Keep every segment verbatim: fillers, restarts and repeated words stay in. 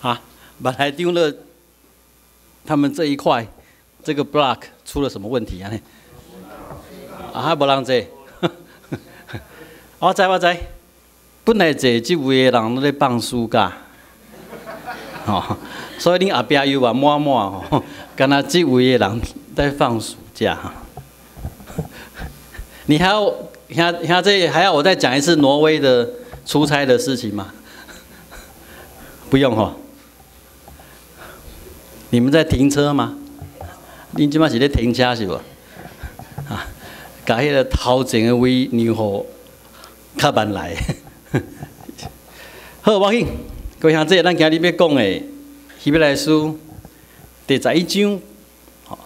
啊，本来丢了他们这一块这个 block 出了什么问题啊？啊，还无人坐。我知我知，本来坐这位的人都咧放暑假，哦，所以恁后壁又话满满哦，敢若这位的人在放暑假。你还要还还这还要我再讲一次挪威的出差的事情吗？不用哈。你们在停车吗？你即摆是咧停车是无？啊，甲迄个头前的位让互较慢来。好，我紧，各位兄弟，咱今日要讲的希伯来书第十一章，吼，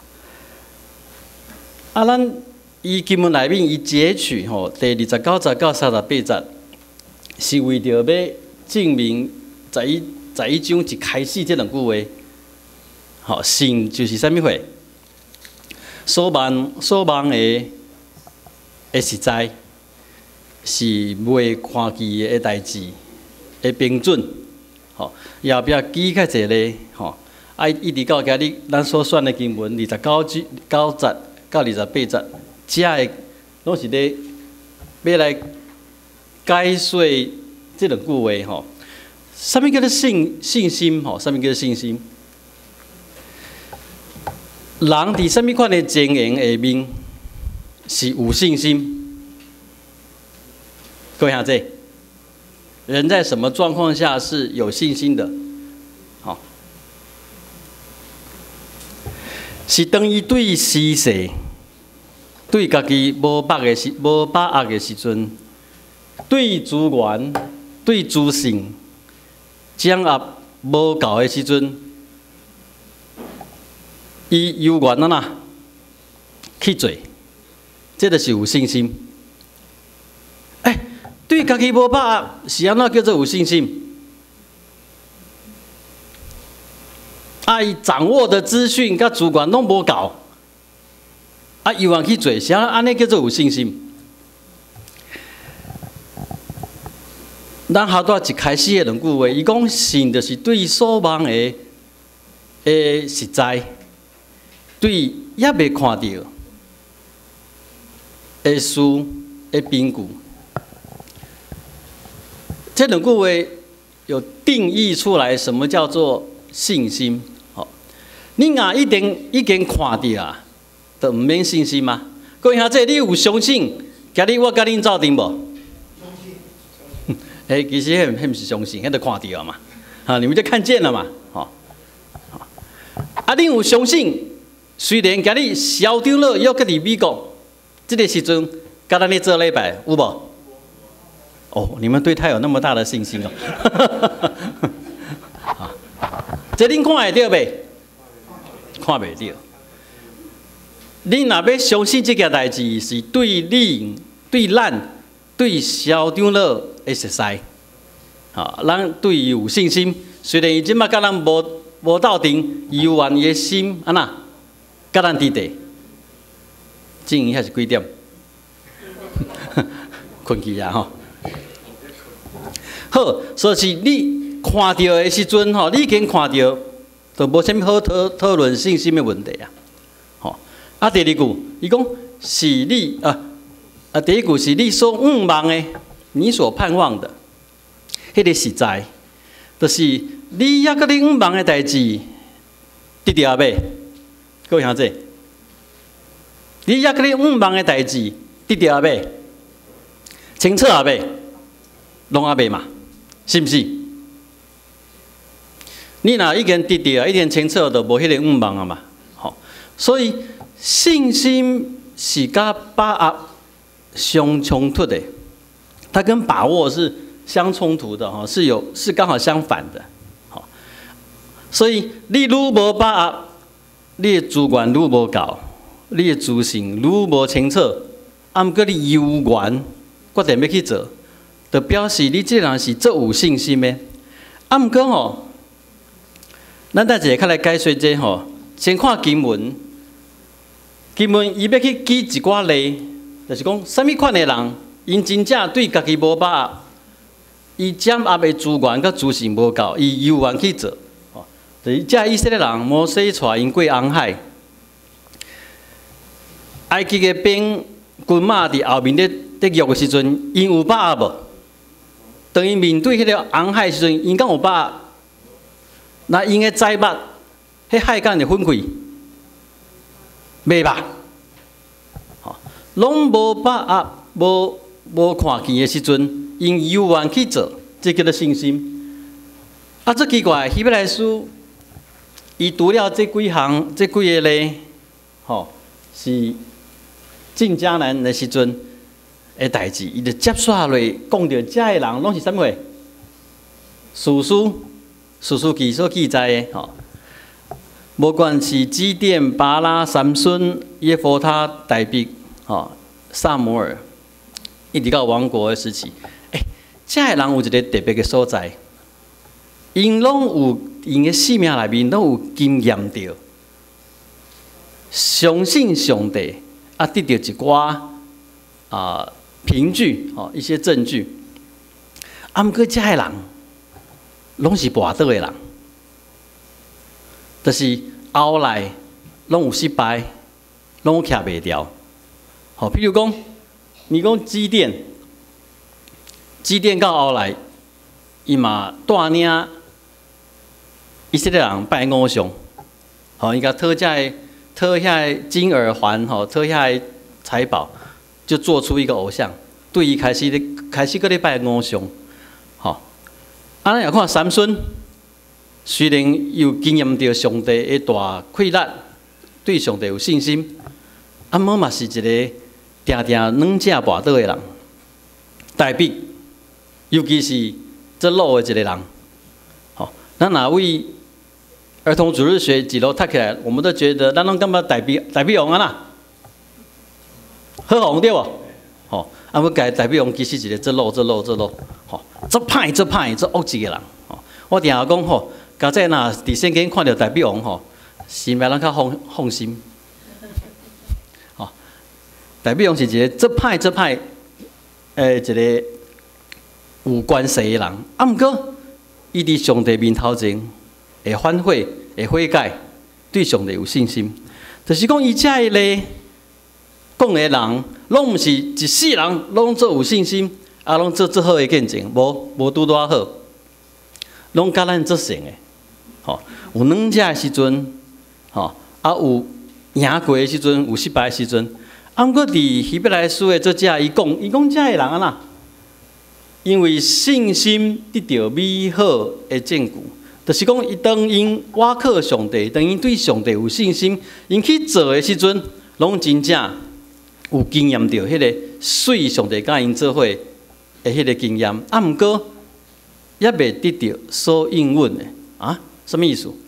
啊，咱伊经文内面伊截取吼第二十九、十九、三十八节，是为着要证明十一十一章一开始这两句话。好，信就是啥物货？所望所望的的实在，是未看见的代志的标准。吼，后壁记较济咧，吼，啊，一直到今日咱所选的经文二十九节、九节到二十八节，遮的拢是咧要来解说这两句话。吼，啥物叫做信信心？吼，啥物叫做信心？人伫什么款的情形下面是有信心？各位兄弟，人在什么状况下是有信心的？好，是当伊对施舍、对家己无把的时、无把握的时阵，对资源、对资讯掌握无够的时阵。伊有缘啊呐去做，这就是有信心。哎、欸，对家己无把握是安怎叫做有信心？啊，伊掌握的资讯甲资源拢无够，啊，有缘去做，是安尼叫做有信心。咱下段一开始的两句话，伊讲信就是对所望的的实在。对也未看到的事的凭据，这两句话有定义出来什么叫做信心。好，你若一定已经看到啊，就唔免信心吗？各位兄弟，你有相信？今日我甲恁走定无？相信。哎，其实迄迄唔是相信，迄就看到嘛。啊，你们就看见了嘛。好，啊，你有相信？虽然今日小张乐要搁伫美国，这个时阵，甲咱咧做礼拜有无？哦，你们对他有那么大的信心哦。啊，这恁看会到袂？看袂到。你若要相信这件代志，是对你、对咱、对小张乐的实在。啊，咱对伊有信心。虽然伊即马甲咱无无斗阵，伊有愿伊的心安那？甲咱伫地，正午还是几点？困去啊吼！好，所以你看到的时阵吼，你已经看到，就无啥物好讨讨论信心的问题啊。吼，啊，第二句，伊讲是你啊啊，第一句是你所仰望的，你所盼望的，迄个实在，就是你也甲你仰望的代志，得到未？各位兄弟，你也甲你仰望的代志得到未？清楚啊未？拢啊未嘛？是毋是？你若已经得到，已经清楚，就无迄个仰望啊嘛。好，所以信心是甲把握相冲突的，它跟把握是相冲突的哈，是有是刚好相反的。好，所以你如无把握。你的资源愈无够，你的资讯愈无清楚，啊，毋过你有缘决定要去做，就表示你这人是足有信心的。啊，毋过吼，咱等一下较来解说这吼，先看经文，经文伊要去举一寡例，就是讲什么款的人，因真正对家己无把握，伊掌握的资源甲资讯无够，伊有缘去做， 就是这以色列人摩西带因过红海，埃及的兵军马伫后面咧咧喐的时阵，因有把握无？当伊面对迄个红海的时阵，因敢有把握？那因的灾擘，迄海干就分开，袂吧？吼，拢无把握，无无看见的时阵，因悠然去做，这叫做信心。啊，这奇怪，希伯来书，伊读了这几行，这几个咧，吼，是进迦南的时阵的代志，伊就接续落讲到遮个人拢是啥物货？史书。史书记所记载的，吼，无管是基甸、巴拉、三孙、耶弗他、大比，吼，萨摩尔，一直到亡国的时期，诶、欸，这个人有一个特别的所在，因拢有因的生命内面拢有经验到，相信上帝，啊，得到一寡啊凭据，吼，一些证据，啊，毋过这个人。拢是跋倒的人，就是后来拢有失败，拢有徛袂牢。好，譬如讲，你讲基甸，基甸到后来，伊嘛带领以色列人拜偶像，好，伊甲讨遮讨遐金耳环，吼，讨遐财宝，就做出一个偶像，对伊开始咧开始搁咧拜偶像，好。啊，咱也看三孙，虽然有经验到上帝的大快乐，对上帝有信心，啊，无嘛是一个定定软正跋倒的人。大比，尤其是这老的一个人，好，咱哪位儿童主日学几楼读起来，我们都觉得咱拢感觉大比大比王啊啦，好红对无？吼，啊，要改大比王其实是一个这老这老这老。吼，这歹这歹这恶一个人，吼，我定下讲吼，刚才若伫圣经看到大比王吼，心内咱较放放心。吼，大比王是一个这歹这歹，诶，一个有关系的人。啊，毋过伊伫上帝面头前会反悔，会悔改，对上帝有信心。就是讲伊遮个咧讲的人，拢毋是一世人拢做有信心。啊，拢做做好的见证，无无拄多好，拢甲咱做成的，吼，有软只的时阵，吼，啊有赢过的时阵，有失败的时阵，啊，毋过伫希伯来书的作者伊讲，伊讲遮个人啊啦，因为信心得到美好的证据，就是讲伊当因倚靠上帝，当因对上帝有信心，因去做的时阵，拢真正有经验到迄个水上帝甲因做伙。的迄个经验，啊，毋过也未得到所应允的啊，什么意思？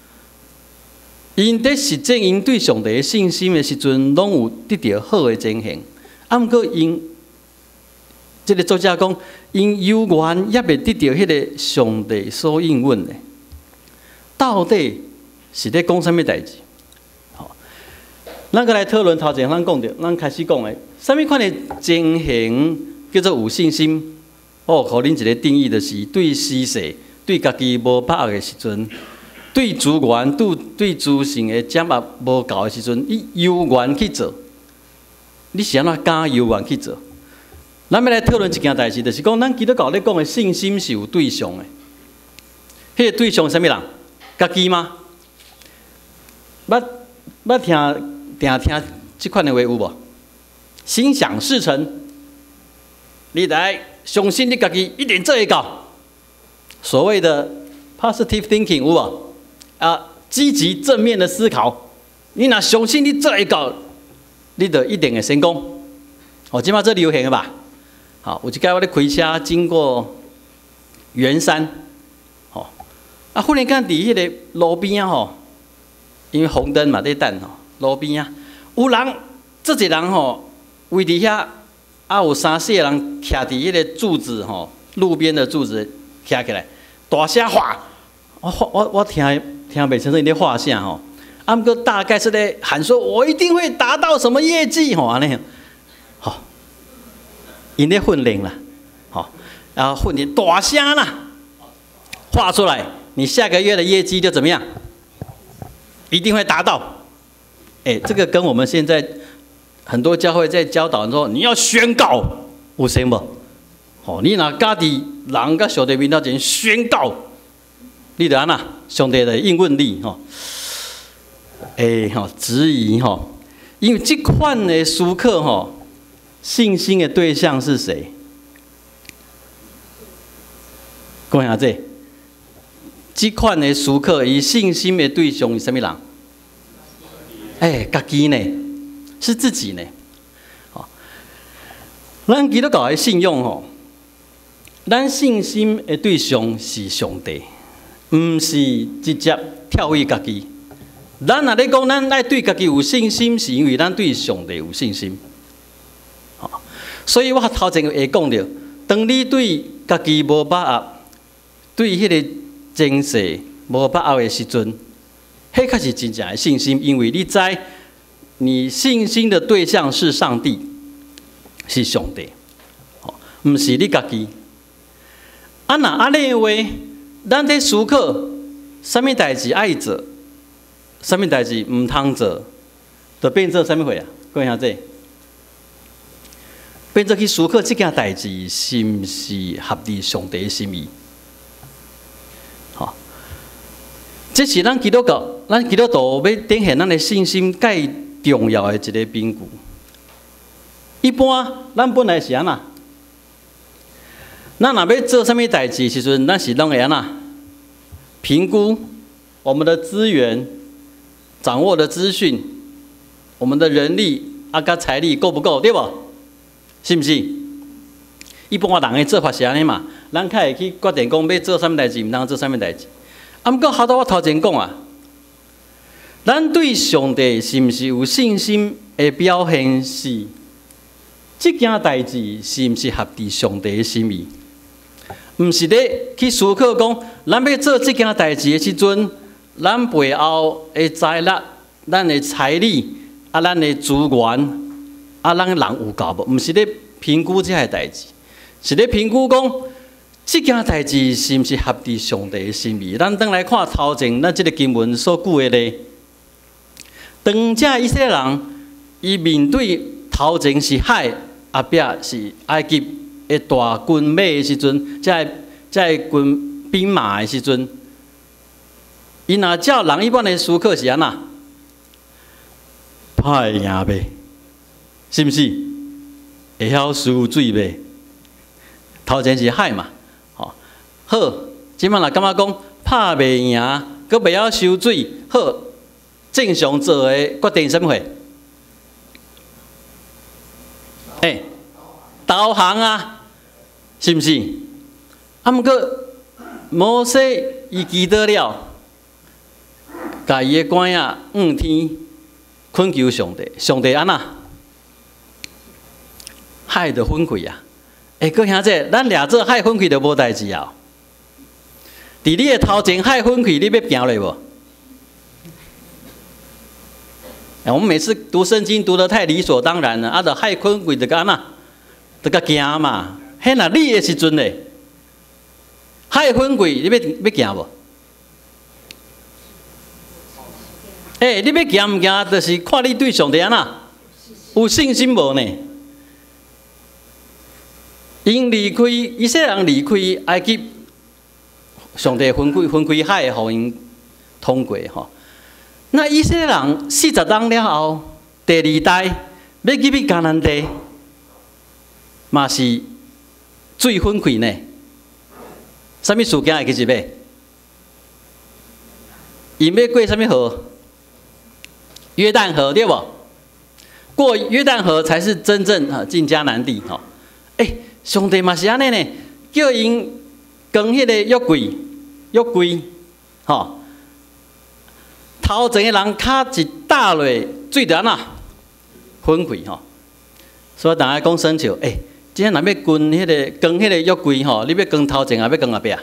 因伫实践因对上帝的信心的时阵，拢有得到好的情形，啊，毋过因这个作者讲，因犹原也未得到迄个上帝所应允的，到底是咧讲什么代志？好，咱个来讨论头前咱讲着，咱开始讲的，什么款的情形？叫做有信心，哦，互恁一个定义，就是对施世、对家己无把握的时阵，对资源、对对资讯的掌握无够的时阵，伊悠然去做。你是安怎敢悠然去做？咱要来讨论一件代志，就是讲咱基督教咧讲的信心是有对象的。迄个对象是啥物人？家己吗？捌捌听定听即款的话有无？心想事成。你来相信你家己一定做会到。所谓的 positive thinking 有无？啊，积极正面的思考。你若相信你做会到，你就一定会成功。哦，即马这流行的吧？好，有一摆我咧开车经过圆山，吼，啊，忽然间伫迄个路边啊吼，因为红灯嘛在等吼，路边啊有人，这一人吼围伫遐。啊，有三四个人徛伫迄个柱子吼，路边的柱子徛起来，大声喊，我我我听听袂清楚因咧喊啥吼，啊，毋过大概是咧喊说，我一定会达到什么业绩吼安尼，吼，因咧训练啦，吼，然后训练大声啦，画出来， 你下个月的业绩就怎么样？一定会达到。哎，这个跟我们现在很多教会在教导说，你要宣告，有什么？哦，你拿家己人甲上帝面头前宣告，你就安那上帝的应允你吼。哎吼，质疑吼，因为这款的时刻吼，信心的对象是谁？讲下这，这款的时刻，以信心的对象是什么人？哎，家己呢，是自己呢。哦，咱基督教的信仰吼，咱信心的对象是上帝，唔是直接跳去家己。咱若咧讲，咱爱对家己有信心，是因为咱对上帝有信心。哦，所以我头前会讲到，当你对家己无把握，对迄个前世无把握的时阵，迄才是真正的信心，因为你知你信心的对象是上帝，是上帝，哦，唔是你家己。啊，那安尼的话，咱在思考，什么代志爱做，什么代志唔通做，就变做什么货啊？讲下这，变做去思考这件代志是唔是合乎上帝的心意？好，这是咱基督教，咱基督徒要展现咱的信心介重要的一个凭据。一般咱本来是安那，咱若要做什么代志时阵，咱是拢会安那评估我们的资源、掌握的资讯、我们的人力啊，甲财力够不够，对不？是不是？一般人的做法是安尼嘛，咱较会去决定讲要做什么代志，唔通做什么代志。啊，毋过好多我头前讲啊，咱对上帝是毋是有信心的表现是，这件代志是毋是合乎上帝的心意？毋是咧去思考讲，咱要做这件代志的时阵，咱背后的财力、咱的财力啊、咱的资源啊，咱人有够无？毋是咧评估这个代志，是咧评估讲，这件代志是毋是合乎上帝的心意？咱转来看头前咱这个经文所句的咧，当这以色列人伊面对头前是海，后壁是埃及的大军马的时阵，在在军兵马的时阵，伊若照人一般的思考是安那？拍赢袂？是毋是？会晓输水袂？头前是海嘛，吼好，即摆若感觉讲拍袂赢，佮袂晓收水，好，正常做的决定什么货？哎，导航啊，是毋是？啊，毋过摩西伊记得了，甲伊的管仔仰天恳求上帝，上帝安那？海就分开啊！哎，各位兄弟，咱俩做海分开就无代志啊！伫你的头前海分开，你要行落无？哎，我们每次读圣经读得太理所当然了，啊，就海分开就干那，就甲行嘛。迄若你的时阵咧，海分开，你要要行无？哎，你要行唔行？就是看你对上帝安那有信心无呢？因离开以色列人离开埃及，上帝分开分开海，互因通过吼。那以色列人四十人了后，第二代要入去迦南地，嘛是水分开呢。什么事件会去入去？因要过什么河？约旦河对不？过约旦河才是真正啊进迦南地吼。哎，上帝嘛是安尼呢，叫因扛迄个约柜，约柜，吼，头前的人脚一踏落，水就安那分开吼。所以大家讲生笑，哎，今天若要扛迄个扛迄个约柜吼，你要扛头前啊，要扛后壁啊？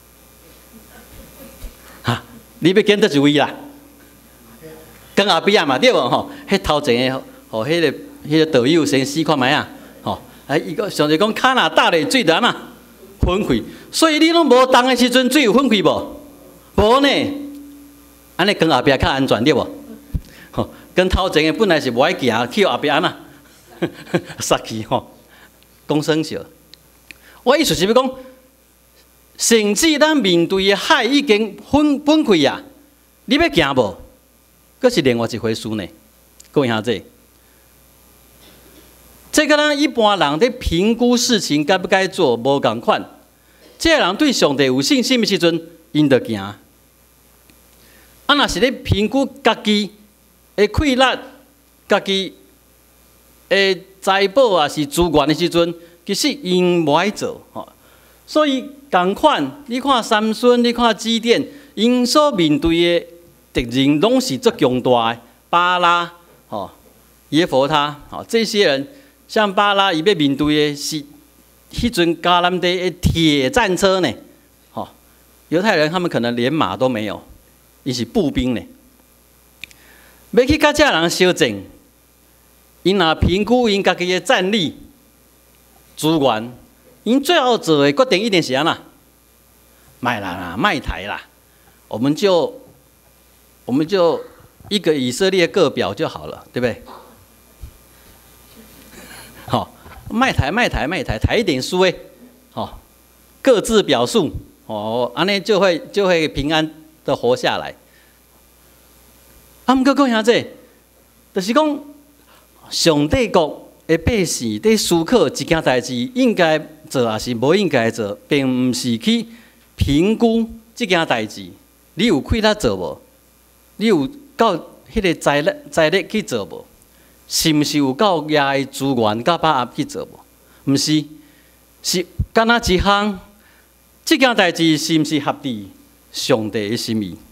哈，你要拣倒一位啦？扛后壁嘛，对无吼？迄头前的吼，迄个迄个导游先试看卖啊，吼。哎，伊个上帝讲，脚若踏咧水就安那分开，所以你拢无动的时阵，水有分开无？ 无呢，安尼跟后壁较安全对无？吼，跟头前的本来是无爱行，去后壁安那，杀去吼，讲生笑。我意思是要讲，甚至咱面对的海已经分分开啊，你要行无？佫是另外一回事呢。各位兄弟，这个咱一般人在评估事情该不该做，无共款。这个人对上帝有信心的时阵，因就行。啊，若是咧评估家己的困难、家己的财宝啊是资源的时阵，其实因无爱做吼。所以共款，你看三孙，你看基甸，因所面对的敌人拢是足强大的，巴拉吼、耶弗他吼，这些人像巴拉，伊要面对的是迄阵迦南地的铁战车呢，吼，犹太人他们可能连马都没有。伊是步兵呢，要去甲这人相争，因若评估因家己的战力、资源，因最后做的决定一定是安那，卖啦啦，卖台啦，我们就我们就一个以色列各表就好了，对不对？好，卖台卖台卖台，台一点输诶，好，各自表述，哦，安尼就会就会平安的活下来。啊，毋过讲兄弟，就是讲上帝国的百姓在思考一件代志应该做还是无应该做，并毋是去评估这件代志，你有亏力做无？你有够迄个财力财力去做无？是毋是有够遐的资源甲把握去做无？毋是，是敢若一项，这件代志是毋是合理上帝的心意？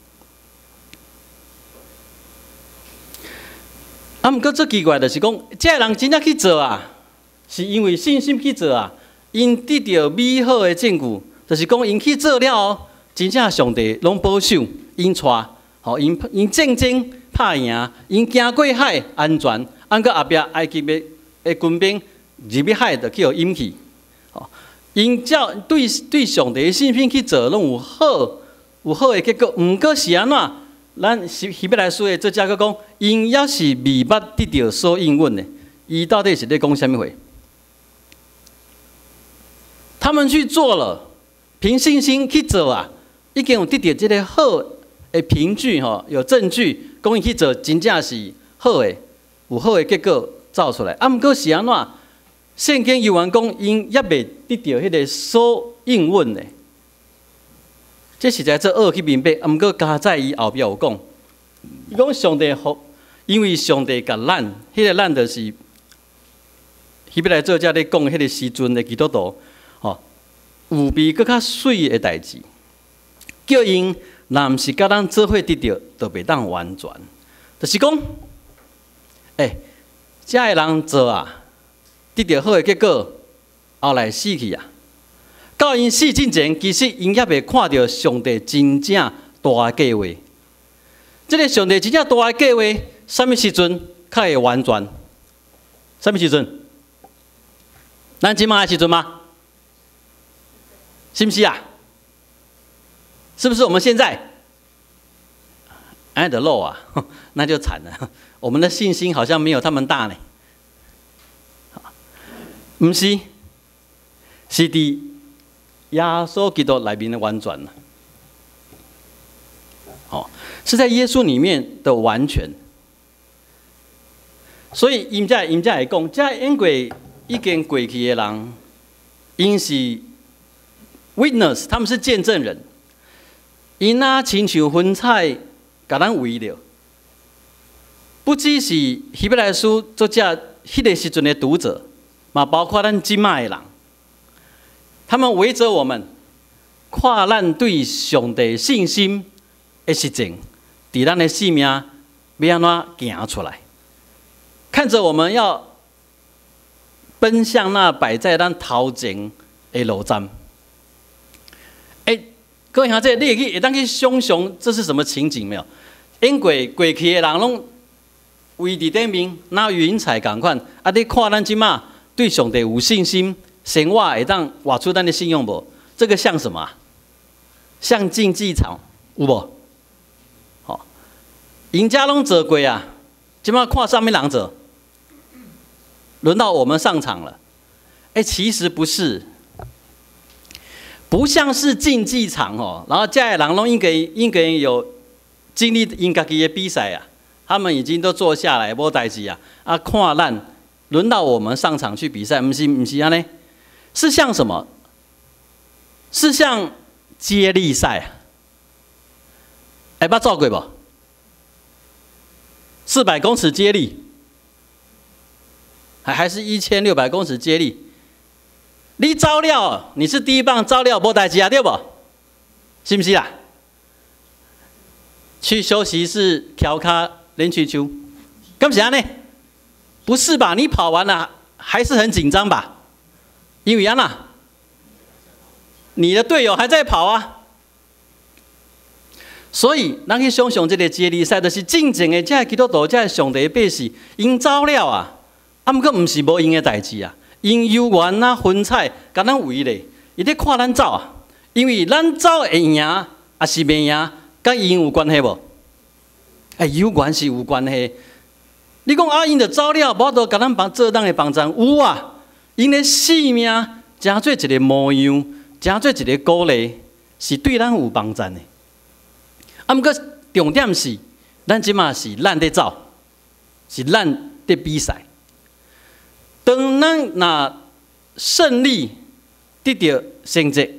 啊，毋过最奇怪就是讲，这个人真正去做啊，是因为信心去做啊，因得到美好的证据，就是讲因去做了后，真正上帝拢保守，因带，吼，因因战争拍赢，因行过海安全，按个后壁埃及的的军兵入去海就去互淹去，吼，因照对对上帝的信心去做，拢有好有好的结果，毋过是安怎？咱希希伯来书的作者佫讲，因也是未捌得到所应允的，伊到底是在讲什么话？他们去做了，凭信心去做啊，已经有得到这个好的凭据吼，有证据讲伊去做真正是好的，有好的结果造出来。啊，毋过是安怎？圣经有言讲，因也未得到迄个所应允的。这实在做恶去明白，毋过加在伊后壁有讲，伊讲上帝好，因为上帝甲咱，迄、那个咱就是希伯来作者咧讲迄个时阵的基督徒，吼，有比搁较水的代志，叫因若毋是甲咱做伙得到，就袂当完全。就是讲，诶、欸，遮个人做啊，得到好的结果，后来死去啊。到因死之前，其实因也未看到上帝真正大的计划。这个上帝真正大的计划，什么时阵才会完全？什么时阵？咱即马的时阵吗？是不是啊？是不是我们现在？哎的漏啊，那就惨了。我们的信心好像没有他们大呢。不是，是伫耶稣基督内面的完全了。哦，是在耶稣里面的完全。所以因在因在会讲，这因过已经过去的人，因是 witness， 他们是见证人。因啊，亲像云彩，甲咱围着。不只是希伯来书作者迄个时阵的读者，嘛包括咱今麦的人，他们围着我们，看咱对上帝信心的实证，伫咱的生命要安怎行出来，看着我们要奔向那摆在咱头前的路站。哎、欸，各位兄弟，你会去会当去想象这是什么情景没有？因过过去的人拢围伫顶面，那云彩共款，啊！你看咱即马对上帝有信心，生活会当活出咱的信用无？这个像什么、啊？像竞技场， 有无？好，赢家拢做过啊，今麦看上面人做，轮到我们上场了。哎，其实不是，不像是竞技场哦，然后这些人拢应该应该有经历因家己的比赛啊，他们已经都坐下来无代志啊，啊看咱。轮到我们上场去比赛，不是不是安尼，是像什么？是像接力赛，哎，捌做过无？四百公尺接力，还还是一千六百公尺接力？你走了，你是第一棒走了，无代志啊，对不？是不是啦？去休息室调卡练气球，干啥呢？不是吧？你跑完了还是很紧张吧？因为安娜，你的队友还在跑啊。所以，咱去想想这个接力赛，就是真正的这个基督徒，这个上帝的百姓，因走了啊，啊，毋过毋是无因的代志啊，因游园啊、分彩，甲咱围咧，伊咧看咱走啊，因为咱走会赢，还是袂赢，甲因有关系无？哎，有关系，有关系。你讲啊，因着走了，无多甲咱帮做咱的帮助有啊，因的性命诚做一个模样，诚做一个鼓励，是对咱有帮助的。啊，毋过重点是，咱即马是咱在走，是咱在比赛。当咱若胜利得到成绩，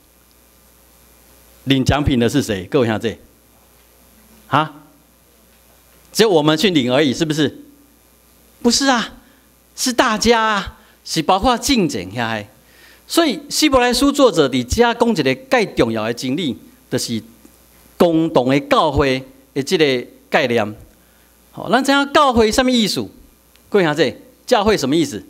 领奖品的是谁？各位兄弟，啊？只有我们去领而已，是不是？不是啊，是大家啊，是包括竞争遐。所以希伯来书作者伫遮讲一个介重要的真理，就是共同的教会的这个概念。好，咱知影教会什么意思？各位兄弟，教会什么意思？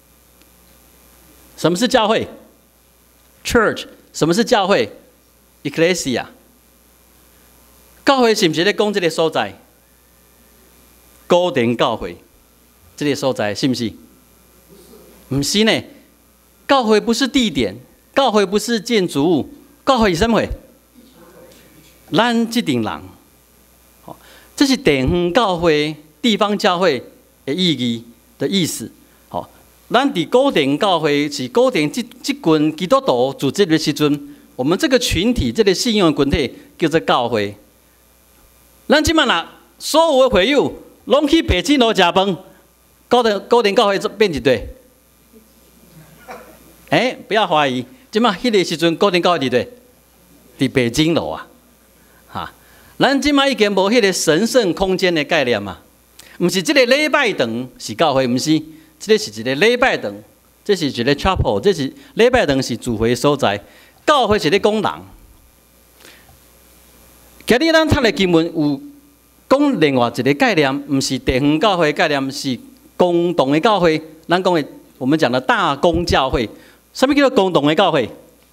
什么是教会 ？Church， 什么是教会 ？Ecclesia。教会是不是咧讲这个所在？高等教会这个所在是不是？不是呢，教会不是地点，教会不是建筑物，教会是什么？咱这群人，这是地方教会、地方教会的意义的意思。好，咱伫高等教会是高等这这群基督徒组织的时阵，我们这个群体、这个信仰的群体叫做教会。咱即摆若所有的会友。拢去北京路食饭，高等高等教会变一队。哎、欸，不要怀疑，即马迄个时阵高等教会伫对，伫北京路啊，哈，咱即马已经无迄个神圣空间的概念嘛，毋是即个礼拜堂是教会，毋是，即个是一个礼拜堂，这是一个 chapel， 这是礼拜堂是聚会所在，教会是咧讲人。今日咱读的经文有。讲另外一个概念，不是地方教会概念，是共同的教会。咱讲的，我们讲的大公教会，什么叫做共同的教会？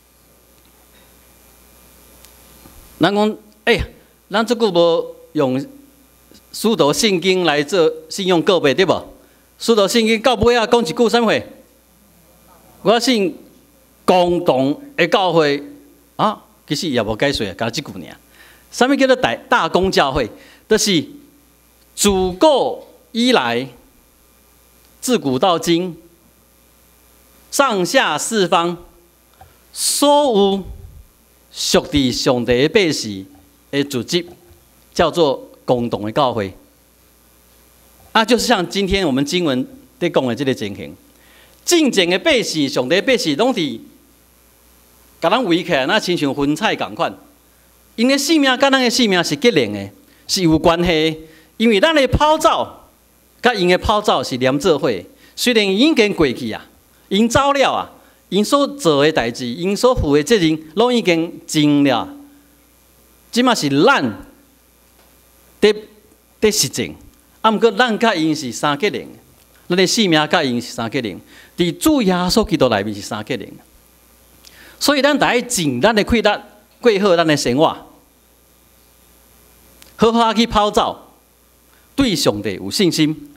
咱讲，哎、欸，咱这久无用使徒圣经来做信用告白，对不？使徒圣经到尾啊，讲一句什么话？我信共同的教会啊，其实也无解说，加这句尔。什么叫做大大公教会？就是自古以来，自古到今，上下四方所有属伫上帝的百姓的组织，叫做共同的教会。啊，就是像今天我们经文在讲的这个情形，真正的百姓、上帝的百姓，拢伫甲咱围起来，那亲像分菜共款。因的性命甲咱的性命是结连的。是有关系，因为咱的跑走，甲因的跑走是连做伙。虽然已经过去啊，因走了啊，因所做的代志，因所负的责任，拢已经尽了。即嘛是咱得得实证，啊，毋过咱甲因是三结连，咱的性命甲因是三结连，伫主耶稣基督内面是三结连。所以咱得尽咱的气力，过好咱的生活。好好去跑走，对上帝有信心。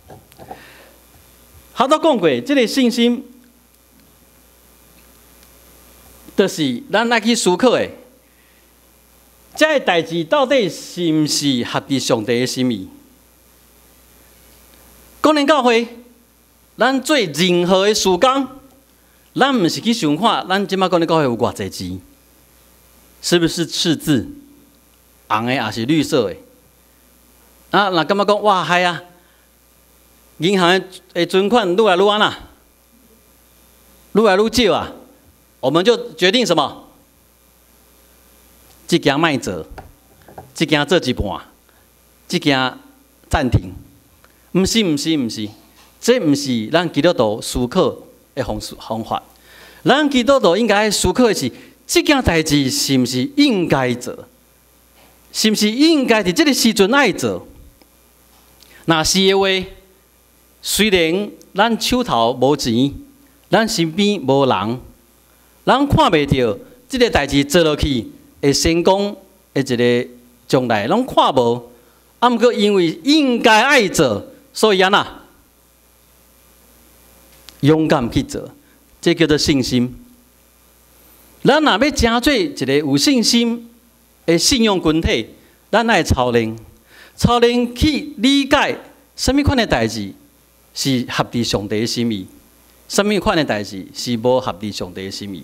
好多讲过，这个信心，就是咱来去思考的。 这个代志到底是毋是合乎上帝的心意？个人教会，咱做任何的事工，咱毋是去想看，咱即摆个人教会有偌济钱，是不是赤字？红的也是绿色的？啊，那感觉讲哇嗨啊！银行的存款愈来愈安啦，愈来愈少啊，我们就决定什么？这件卖做，这件做一半，这件暂停。毋是，毋是，毋是，这毋是咱基督徒思考的方式方法。咱基督徒应该思考的是，这件代志是毋是应该做？是毋是应该伫这个时阵爱做？若是的话，虽然咱手头无钱，咱身边无人，咱看袂到这个代志做落去会成功的一个将来，拢看无。啊，毋过因为应该爱做，所以安那勇敢去做，这叫做信心。咱若要成做一个有信心的信用群体，咱爱操练，操练去理解什么款的代志是合乎上帝的心意，什么款的代志是无合乎上帝的心意。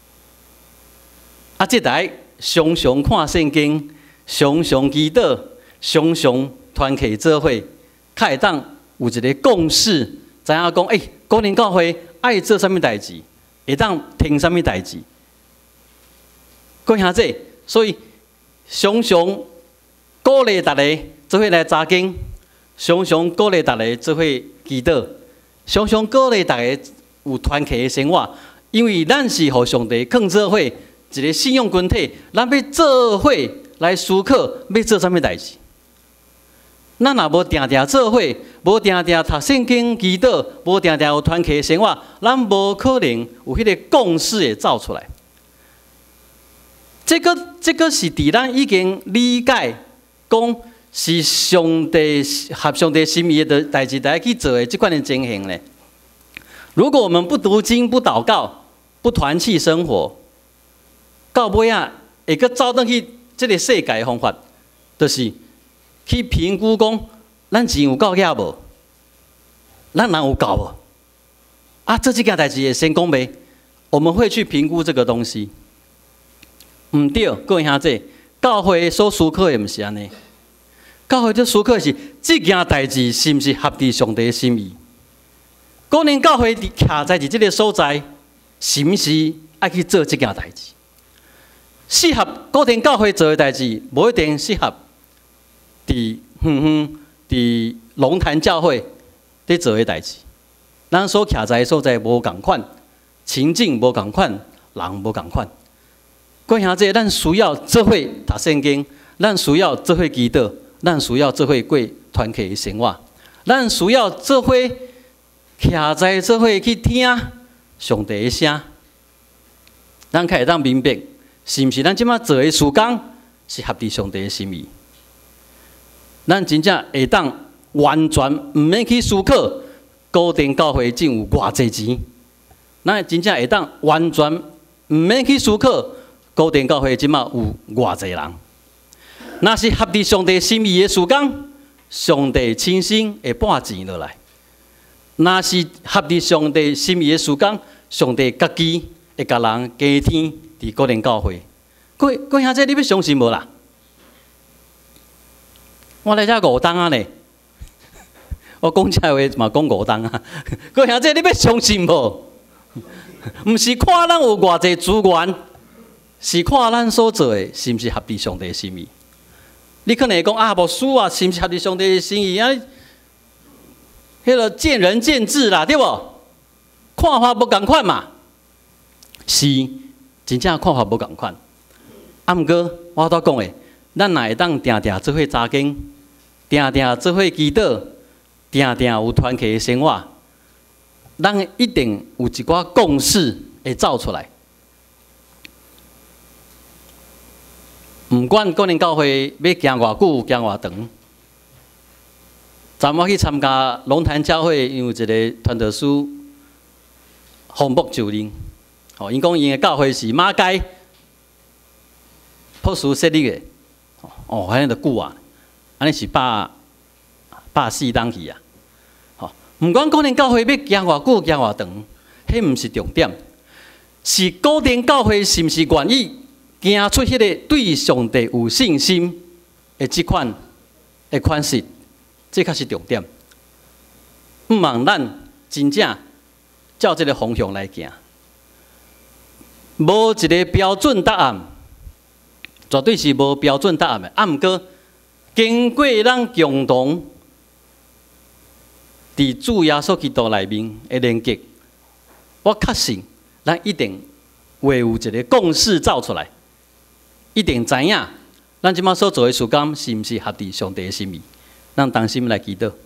啊，这台常常看圣经，常常祈祷，常常团契做伙，较会当有一个共识，知影讲，诶、欸，个人教会爱做什么代志，会当听什么代志。讲下这，所以常常鼓励大家做伙来查经，常常鼓励大家做伙祈祷，常常鼓励大家有团契的生活，因为咱是互上帝放做伙一个信用群体，咱要做伙来思考要做什么代志。咱若无定定做伙，无定定读圣经祈祷，无定定有团契的生活，咱无可能有迄个共识会走出来。这个这个是伫咱已经理解讲是上帝合上帝心意的代志，大家去做的这款的情形呢。如果我们不读经、不祷告、不团契生活，到尾啊会阁走转去这个世界的方法，就是去评估讲咱钱有够额无，咱人有够无？啊，这几件代志会成功没？我们会去评估这个东西。唔对，各位兄弟，教会所思考的唔是安尼。教会所思考的是这件代志是唔是合乎上帝的心意？个人教会徛在这个所在，是唔是爱去做这件代志？适合个人教会做的代志，无一定适合伫哼哼伫龙潭教会伫做的代志。咱所徛在的所在无共款，情境无共款，人无共款。各位兄弟，咱需要做伙读圣经，咱需要做伙祈祷，咱需要做伙过团契的生活，咱需要做伙徛在做伙去听上帝的声，咱才会当明白是毋是咱即马做的事工是合乎上帝的心意。咱真正会当完全毋免去思考固定教会挣有偌济钱，咱真正会当完全毋免去思考固定教会即马有偌济人。若是合乎上帝心意的事工，上帝亲身会拨钱落来；若是合乎上帝心意的事工，上帝家己会甲人加添伫个人教会。各位各位兄弟，你要相信无啦？我来遮五档啊呢，我讲这话嘛讲五档啊。各位兄弟，你要相信无？毋是看咱有偌济资源，是看咱所做的是毋是合乎上帝的心意。你可能会讲啊，牧师啊，是毋是合乎上帝的心意啊？迄个见仁见智啦，对无？看法无共款嘛。是，真正看法无共款。啊，毋过我拄讲的，咱若会当定定做伙查经，定定做伙祈祷，定定有团契的生活，咱一定有一寡共识会走出来。毋管个人教会要行偌久、行偌长，昨我去参加龙潭教会，因为一个传道师洪木就任，哦，因讲因的教会是马街朴树设立的， 哦，安尼就久啊，安尼是百百四当去啊。吼，毋管个人教会要行偌久、行偌长，迄毋是重点，是个人教会是毋是愿意行出迄个对上帝有信心的即款的款式，这才是重点。毋望咱真正照这个方向来行，无一个标准答案，绝对是无标准答案的。啊，毋过经过咱共同伫主耶稣基督内面的连结，我确信咱一定会有一个共识走出来，一定知影咱即摆所做的事工是毋是合乎上帝的心意。咱同心来祈祷。